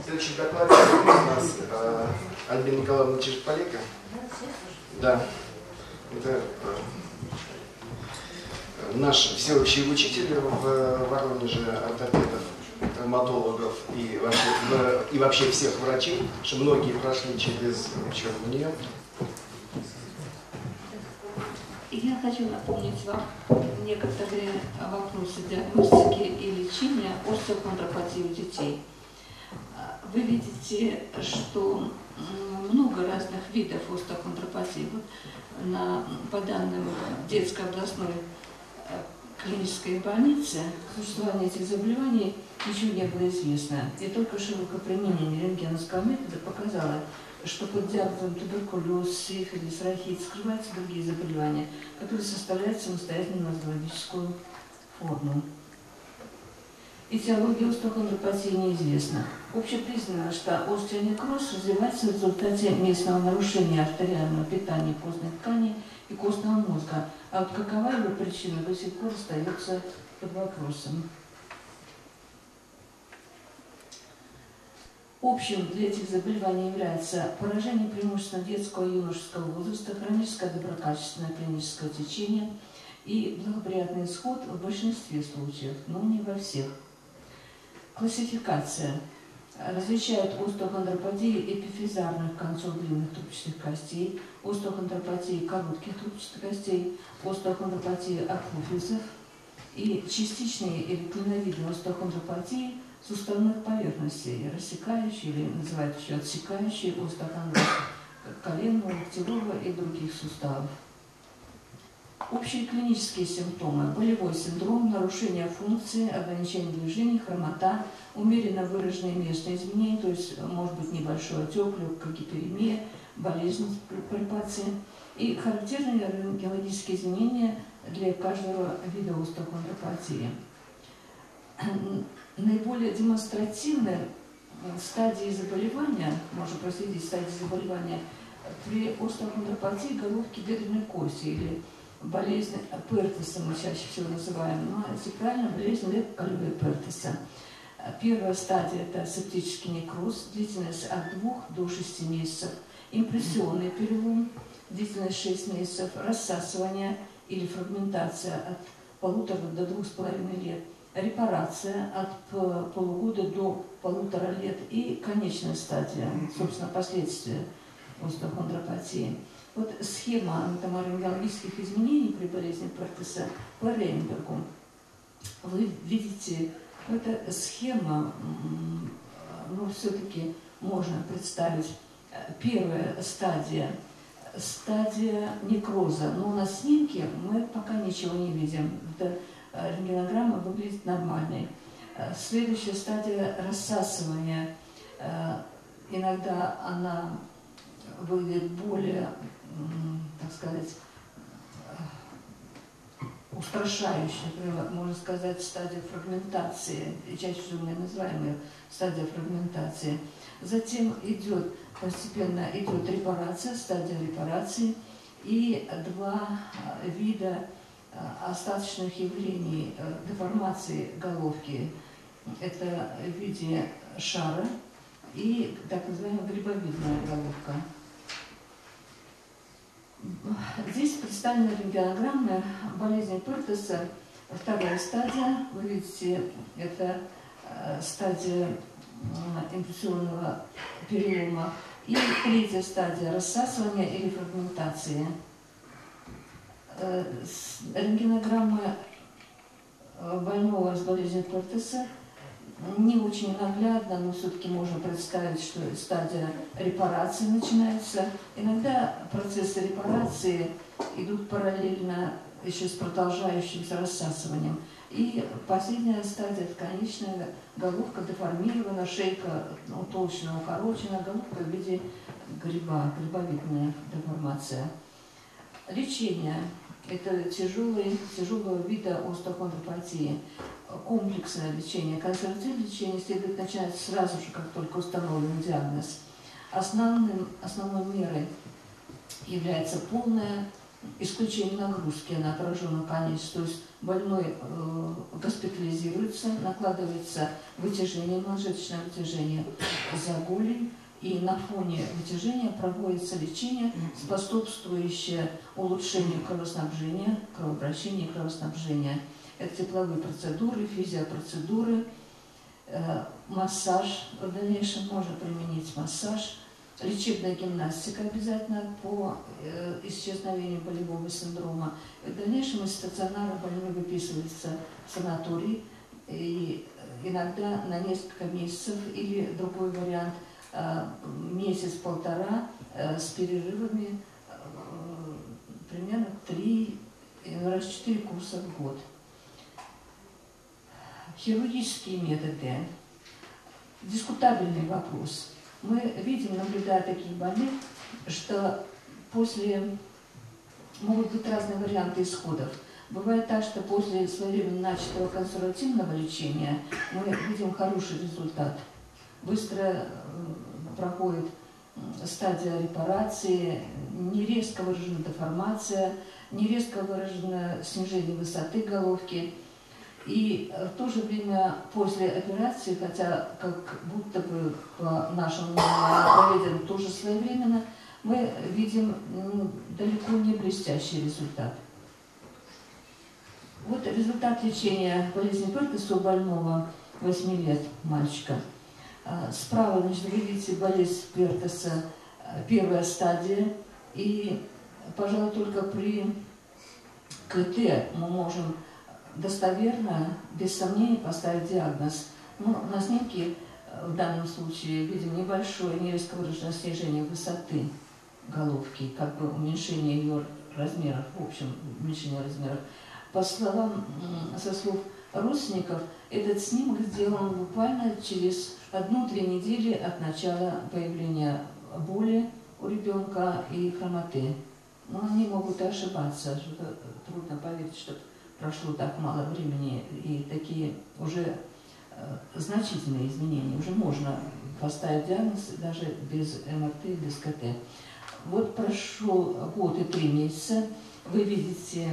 Следующий доклад у нас Альбина Николаевна Чижполека. Да. Это наш всеобщий учитель в Воронеже, ортопедов, травматологов и вообще всех врачей, что многие прошли через учебу у нее. Я хочу напомнить вам некоторые вопросы диагностики и лечения остеохондропатии у детей. Вы видите, что много разных видов остеохондропатии. Вот по данным детской областной клинической больницы, существование этих заболеваний ничего не было известно. И только широкое применение рентгеновского метода показало, что под диагнозом туберкулез, сифилис, рахит скрываются другие заболевания, которые составляют самостоятельную нозологическую форму. Этиология остеохондропатии неизвестна. Общепризнано, что остеонекроз развивается в результате местного нарушения артериального питания костной ткани и костного мозга, а вот какова его причина до сих пор остается под вопросом. Общим для этих заболеваний является поражение преимущественно детского и юношеского возраста, хроническое доброкачественное клиническое течение и благоприятный исход в большинстве случаев, но не во всех. Классификация. Различают остеохондропатии эпифизарных концов длинных трубчатых костей, остеохондропатии коротких трубчатых костей, остеохондропатии апофизов и частичные или клиновидные остеохондропатии суставных поверхностей, рассекающие или называют еще отсекающие остеохондроз коленного, локтевого и других суставов. Общие клинические симптомы: болевой синдром, нарушение функции, ограничение движений, хромота, умеренно выраженные местные изменения, то есть может быть небольшой отек, легкая гиперемия, болезнь пальпации и характерные рентгенологические изменения для каждого вида остеохондропатии. Наиболее демонстративные стадии заболевания, можно проследить стадии заболевания при остеохондропатии головки бедренной кости или болезнь Пертеса мы чаще всего называем, но если правильно, болезнь Лепкалевой Пертеса. Первая стадия – это септический некроз, длительность от 2 до 6 месяцев, импрессионный перелом, длительность 6 месяцев, рассасывание или фрагментация от 1,5 до 2,5 лет, репарация от полугода до 1,5 лет и конечная стадия, собственно, последствия остеохондропатии. Вот схема анатоморентгенологических изменений при болезни Пертеса по Рейнбергу. Вы видите, эта схема, но все-таки можно представить первая стадия, стадия некроза. Но на снимке мы пока ничего не видим. Рентгенограмма выглядит нормальной. Следующая стадия рассасывания. Иногда она выглядит более, так сказать, устрашающей, можно сказать, стадия фрагментации, и чаще всего мы называем ее стадия фрагментации. Затем идет постепенно репарация, стадия репарации и 2 вида остаточных явлений деформации головки. Это в виде шара и так называемая грибовидная головка. Здесь представлена рентгенограмма болезни Пертеса. Вторая стадия, вы видите, это стадия импрессионного перелома. И третья стадия рассасывания или фрагментации. Рентгенограмма больного с болезнью Пертеса не очень наглядно, но все-таки можно представить, что стадия репарации начинается. Иногда процессы репарации идут параллельно еще с продолжающимся рассасыванием. И последняя стадия – это конечная головка деформирована, шейка утолщена, укорочена, головка в виде гриба, грибовидная деформация. Лечение – это тяжелого вида остеохондропатии. Комплексное лечение, консервативное лечение следует начать сразу же, как только установлен диагноз. Основной мерой является полное исключение нагрузки на пораженную конечность, то есть больной госпитализируется, накладывается вытяжение, манжеточное вытяжение за голень, и на фоне вытяжения проводится лечение, способствующее улучшению кровоснабжения, кровообращения и кровоснабжения. Это тепловые процедуры, физиопроцедуры, массаж, в дальнейшем можно применить массаж, лечебная гимнастика обязательно по исчезновению болевого синдрома. В дальнейшем из стационара больной выписывается в санаторий, и иногда на несколько месяцев, или другой вариант, месяц-полтора с перерывами, примерно 3, раз 4 курса в год. Хирургические методы. Дискутабельный вопрос. Мы видим, наблюдая таких больных, что могут быть разные варианты исходов. Бывает так, что после своевременно начатого консервативного лечения мы видим хороший результат. Быстро проходит стадия репарации, не резко выражена деформация, не резко выражено снижение высоты головки. И в то же время после операции, хотя как будто бы по нашему мнению проведено тоже своевременно, мы видим далеко не блестящий результат. Вот результат лечения болезни Пертеса у больного 8 лет мальчика. Справа, значит, вы видите болезнь Пертеса, первая стадия, и, пожалуй, только при КТ мы можем достоверно, без сомнений поставить диагноз. Но на снимке в данном случае видим небольшое, нерезко выраженное снижение высоты головки, как бы уменьшение ее размеров, в общем, уменьшение размеров. Со слов родственников, этот снимок сделан буквально через 1-2 недели от начала появления боли у ребенка и хромоты. Но они могут и ошибаться, что трудно поверить, что прошло так мало времени, и такие уже значительные изменения. Уже можно поставить диагноз даже без МРТ и без КТ. Вот прошел год и 3 месяца. Вы видите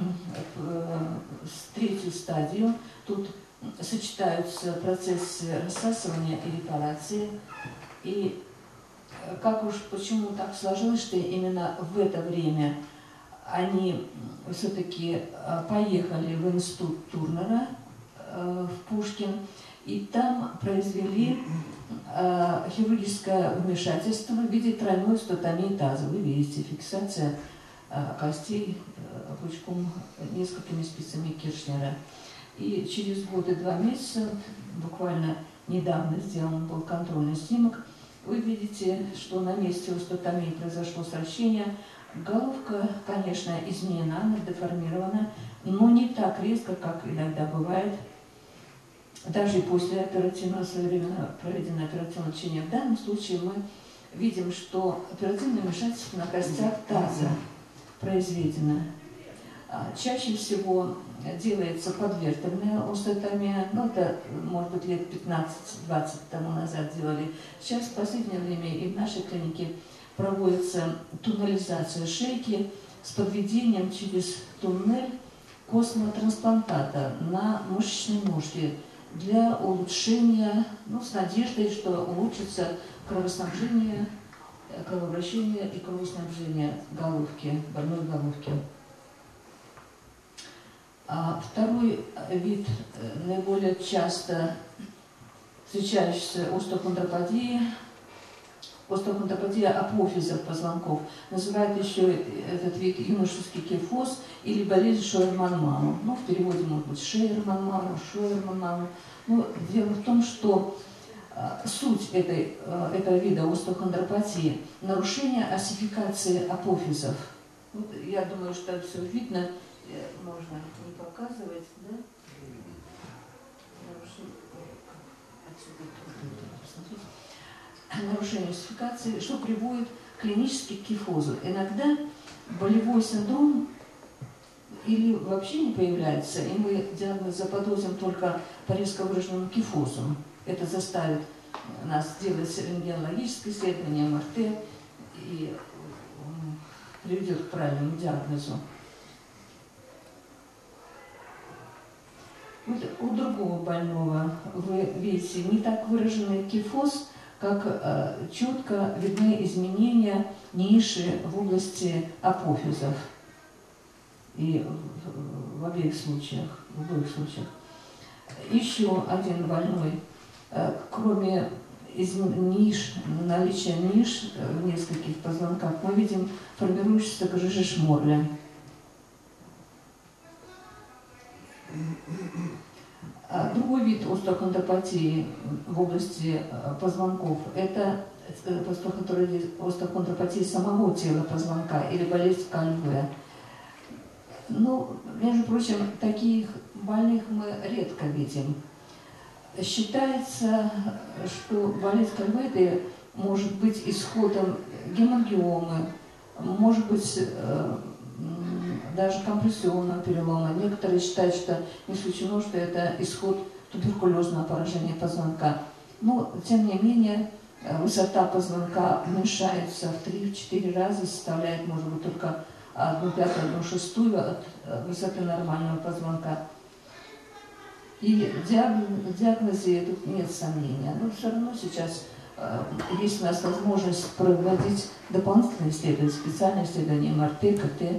третью стадию. Тут сочетаются процессы рассасывания и репарации. И почему так сложилось, что именно в это время они все-таки поехали в институт Турнера в Пушкин, и там произвели хирургическое вмешательство в виде тройной стотомии таза. Вы видите, фиксация костей пучком несколькими спицами Киршнера. И через год и 2 месяца, буквально недавно сделан был контрольный снимок, вы видите, что на месте остеотомии произошло сращение. Головка, конечно, изменена, она деформирована, но не так резко, как иногда бывает. Даже после оперативного, своевременно проведенного оперативного лечения. В данном случае мы видим, что оперативное вмешательство на костях таза произведено. Чаще всего делается подвертебная остеотомия, ну это, может быть, лет 15-20 тому назад делали. Сейчас, в последнее время, и в нашей клинике проводится туннелизация шейки с подведением через туннель костного трансплантата на мышечной ножке для улучшения, с надеждой, что улучшится кровоснабжение, кровообращение и кровоснабжение головки, больной головки. Второй вид наиболее часто встречающийся остеохондропатия апофизов позвонков. Называют еще этот вид юношеский кифоз или болезнь Шойерман-Ману. В переводе может быть Шейерман-Ману, Шойерман-Ману. Дело в том, что суть этого вида остеохондропатии – нарушение осификации апофизов. Я думаю, что все видно, можно не показывать, да? Нарушение осификации, что приводит клинически к кифозу. Иногда болевой синдром или вообще не появляется, и мы диагноз заподозрим только по резко выраженному кифозу. Это заставит нас делать рентгенологическое исследование, МРТ, и приведет к правильному диагнозу. Вот у другого больного вы видите не так выраженный кифоз, как четко видны изменения ниши в области апофизов. И в обеих случаях, в обоих случаях. Еще один больной, кроме наличия ниш в нескольких позвонках, мы видим формирующуюся грыжи Шморля. Другой вид остеохондропатии в области позвонков – это остеохондропатия самого тела позвонка или болезнь Кальве. Ну, между прочим, таких больных мы редко видим. Считается, что болезнь Кальве может быть исходом гемангиомы, может быть даже компрессионного перелома. Некоторые считают, что не исключено, что это исход туберкулезного поражения позвонка. Но, тем не менее, высота позвонка уменьшается в 3-4 раза, составляет, может быть, только 1/5-1/6 от высоты нормального позвонка. И в диагнозе тут нет сомнения. Но все равно сейчас есть у нас возможность проводить дополнительные исследования, специальные исследования МРТ, КТ.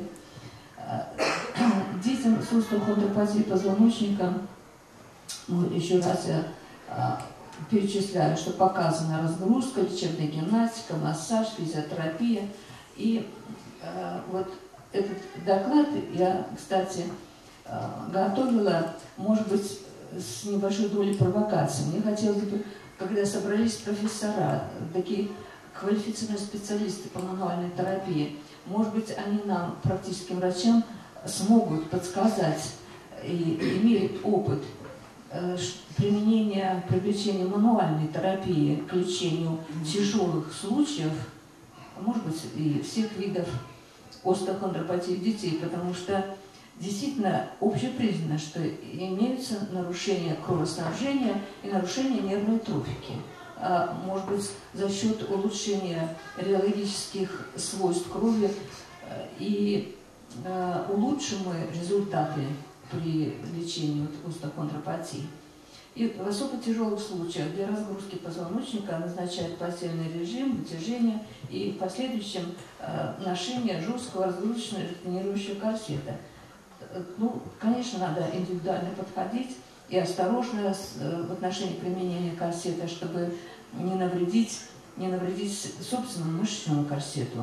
Детям с остеохондропатией позвоночника, еще раз я перечисляю, что показана разгрузка, лечебная гимнастика, массаж, физиотерапия. И вот этот доклад я, кстати, готовила, может быть, с небольшой долей провокации. Мне хотелось бы, когда собрались профессора, такие квалифицированные специалисты по мануальной терапии, может быть, они нам, практическим врачам, смогут подсказать и имеют опыт применения, привлечения мануальной терапии к лечению тяжелых случаев, может быть, и всех видов остеохондропатии детей, потому что действительно общепризнано, что имеются нарушения кровоснабжения и нарушения нервной трофики. Может быть, за счет улучшения реологических свойств крови и улучшим мы результаты при лечении остеохондропатии. И в особо тяжелых случаях для разгрузки позвоночника назначают постельный режим, вытяжение и в последующем ношение жесткого разгрузочного ретинирующего корсета. Ну, конечно, надо индивидуально подходить и осторожно в отношении применения корсета, чтобы не навредить собственному мышечному корсету.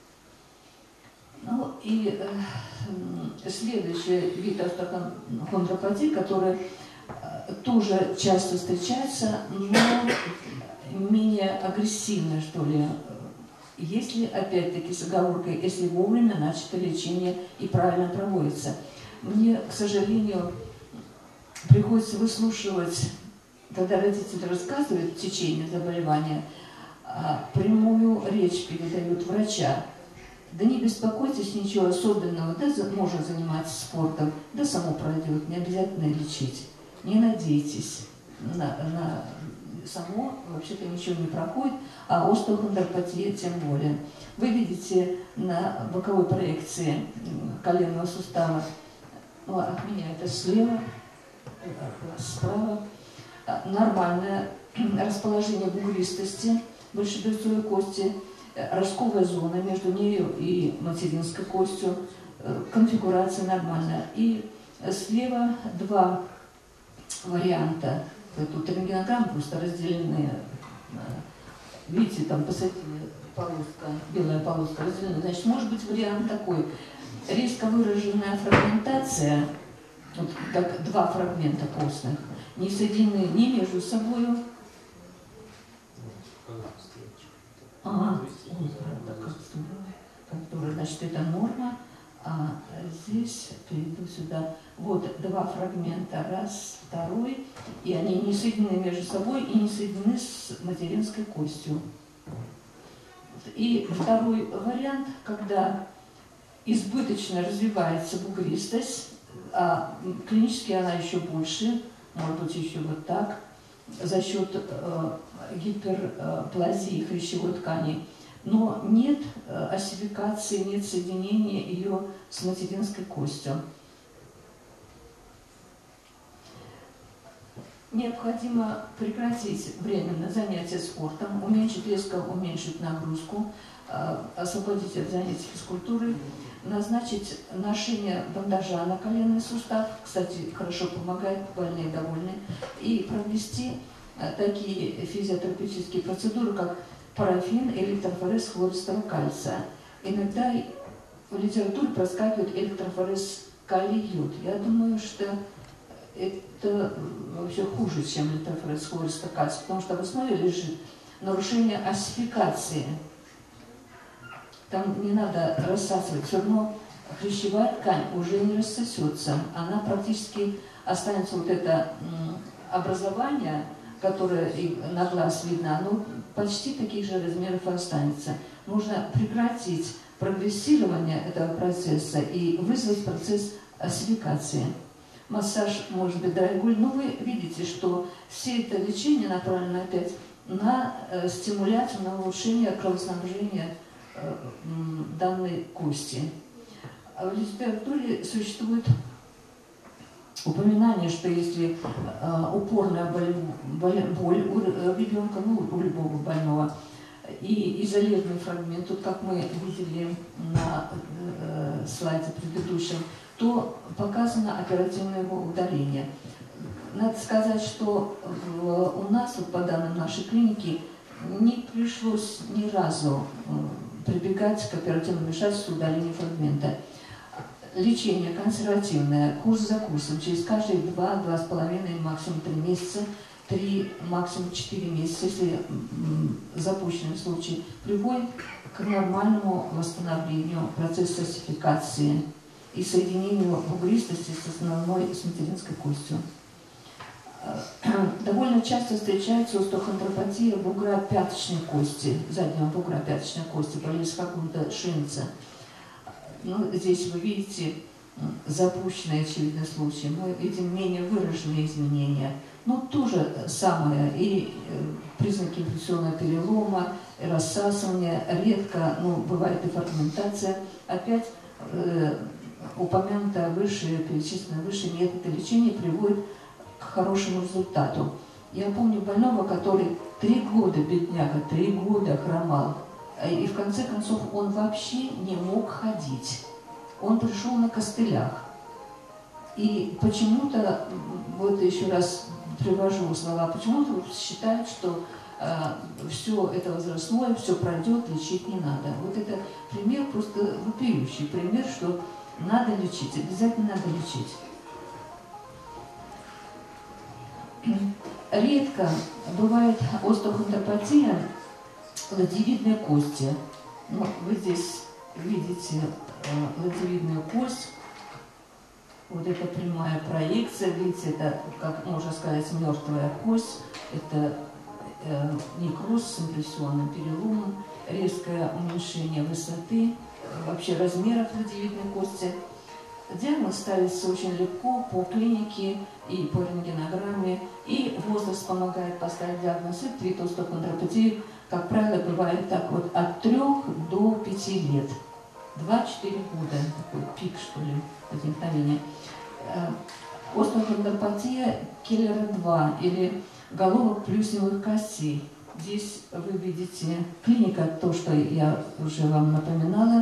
Ну и следующий вид остеохондропатии, который тоже часто встречается, но менее агрессивно, что ли, если, опять-таки, с оговоркой, если вовремя начато лечение и правильно проводится. Мне, к сожалению, приходится выслушивать, когда родители рассказывают течение заболевания, прямую речь передают врача. Да не беспокойтесь, ничего особенного, да можно заниматься спортом, да само пройдет, не обязательно лечить. Не надейтесь на само, вообще-то ничего не проходит, а остеохондропатия тем более. Вы видите на боковой проекции коленного сустава, ну, от меня это слева, справа, нормальное расположение бугристости большеберцовой кости, рожковая зона между нею и материнской костью, конфигурация нормальная. И слева два варианта. Тут рентгенограммы просто разделены. Видите, там посередине полоска, белая полоска разделена. Значит, может быть вариант такой. Резко выраженная фрагментация, вот как два фрагмента костных, не соединены ни между собой. Значит, это норма, а здесь перейду сюда. Вот два фрагмента, раз, второй, и они не соединены между собой и не соединены с материнской костью. И второй вариант, когда избыточно развивается бугристость, а клинически она еще больше, может быть еще вот так, за счет гиперплазии хрящевой ткани, но нет осификации, нет соединения ее с материнской костью. Необходимо прекратить временно занятия спортом, резко уменьшить нагрузку, освободить от занятий физкультурой, назначить ношение бандажа на коленный сустав, кстати, хорошо помогает, больные довольны, и провести такие физиотерапевтические процедуры, как парафин, электрофорез хлористого кальция. Иногда в литературе проскакивает электрофорез калий-йод. Я думаю, что это вообще хуже, чем электрофорез хлористого кальция, потому что в основе лежит нарушение осификации. Там не надо рассасывать, все равно хрящевая ткань уже не рассосется. Она практически останется, вот это образование, которое на глаз видно, оно почти таких же размеров останется. Нужно прекратить прогрессирование этого процесса и вызвать процесс осификации. Массаж может быть дорогой, но вы видите, что все это лечение направлено опять на стимуляцию, на улучшение кровоснабжения данной кости. В литературе существует упоминание, что если упорная боль у ребенка, ну, у любого больного, и изолированный фрагмент, тут как мы видели на слайде предыдущем, то показано оперативное его удаление. Надо сказать, что у нас, вот по данным нашей клиники, не пришлось ни разу прибегать к оперативному вмешательству удаления фрагмента. Лечение консервативное, курс за курсом, через каждые 2-2,5, максимум 3 месяца, 3, максимум 4 месяца, если запущенный случай, приводит к нормальному восстановлению процесса осификации и соединению бугристости с основной, с материнской костью. Довольно часто встречается остеохондропатия бугра пяточной кости, заднего бугра пяточной кости, болезнь какого-то Шинца. Ну, здесь вы видите запущенный, очевидный случай. Мы видим менее выраженные изменения. Но тоже самое. И признаки инфекционного перелома, и рассасывания. Редко, ну, бывает и фрагментация. Опять упомянутое выше, перечисленное выше методы лечения приводит к хорошему результату. Я помню больного, который 3 года, бедняга, 3 года хромал. И в конце концов он вообще не мог ходить. Он пришел на костылях. И почему-то, вот еще раз привожу слова, почему-то считают, что все это возрастное, все пройдет, лечить не надо. Вот это пример, просто вопиющий пример, что надо лечить, обязательно надо лечить. Редко бывает остеохондропатия ладьевидной кости. Ну, вы здесь видите ладьевидную кость. Вот это прямая проекция. Видите, это, как можно сказать, мертвая кость. Это некроз с импрессионным переломом, резкое уменьшение высоты, вообще размеров ладьевидной кости. Диагноз ставится очень легко по клинике и по рентгенограмме, и возраст помогает поставить диагноз. Это вид остеохондропатии, как правило, бывает так вот от 3 до 5 лет. 2-4 года, такой пик, что ли, возникновения. Остеохондропатия Келлера-2 или головок плюсневых костей. Здесь вы видите клиника, то, что я уже вам напоминала,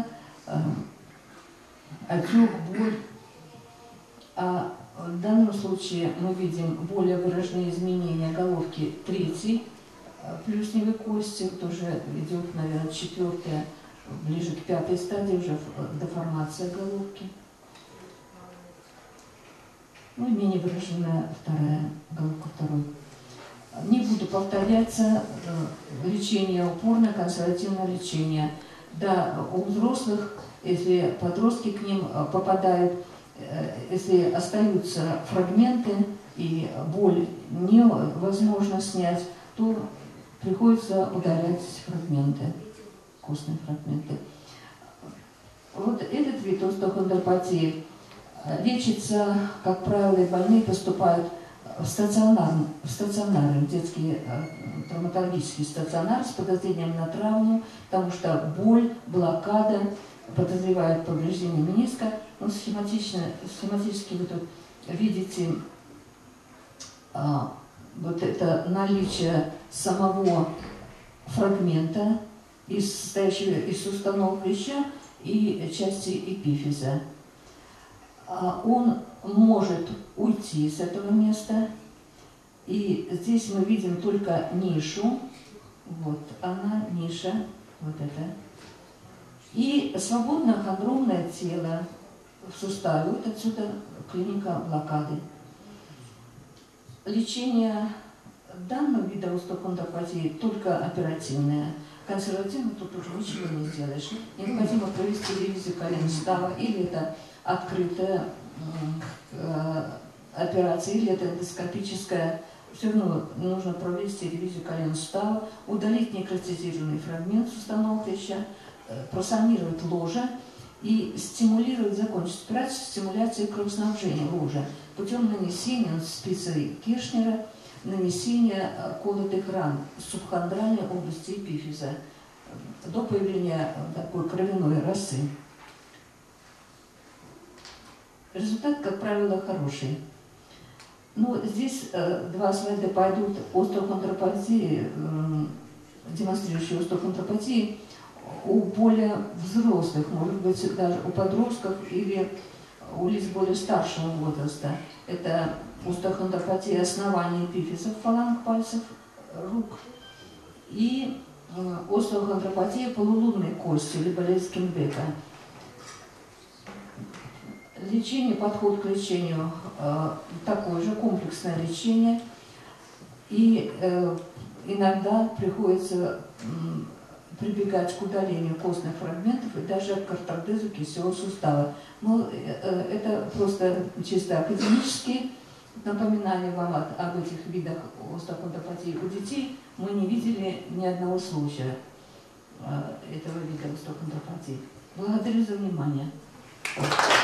отек, боль. А в данном случае мы видим более выраженные изменения головки 3 плюсневой кости, тоже идет, наверное, 4-я, ближе к 5-й стадии уже деформация головки. Ну и менее выраженная 2-я, головка 2-й. Не буду повторяться, лечение упорное, консервативное лечение. Да, у взрослых, если подростки к ним попадают, если остаются фрагменты и боль невозможно снять, то приходится удалять фрагменты, костные фрагменты. Вот этот вид остеохондропатии лечится, как правило, и больные поступают в стационары, детский травматологический стационар с подозрением на травму, потому что боль, блокада, подозревают повреждение мениска. Ну, схематически вы тут видите вот это наличие самого фрагмента, состоящего из суставного хряща и части эпифиза. Он может уйти с этого места, и здесь мы видим только нишу, вот она, ниша, вот это, и свободное хондромное тело в суставе, вот отсюда клиника блокады. Лечение данного вида остеохондропатии только оперативное. Консервативно тут уже ничего не сделаешь. Необходимо провести ревизию колен сустава, или это открытая операция, или это эндоскопическая. Все равно нужно провести ревизию колен сустава, удалить некротизированный фрагмент суставного хряща, просанировать ложе и стимулировать, закончить операцию стимуляции кровоснабжения ложа путем нанесения спицей Киршнера, нанесения колотых ран субхондральной области эпифиза до появления такой кровяной росы. Результат, как правило, хороший. Ну, здесь два слайда пойдут остеохондропатии, демонстрирующие остеохондропатии у более взрослых, может быть, даже у подростков или у лиц более старшего возраста. Это остеохондропатия основания эпифизов фаланг пальцев рук и остеохондропатия полулунной кости или болезнь Кимбека. Лечение, подход к лечению такое же, комплексное лечение. И иногда приходится прибегать к удалению костных фрагментов и даже к ортодезу кистевого сустава. Но это просто чисто академические напоминания вам об этих видах остеохондропатии. У детей мы не видели ни одного случая этого вида остеохондропатии. Благодарю за внимание.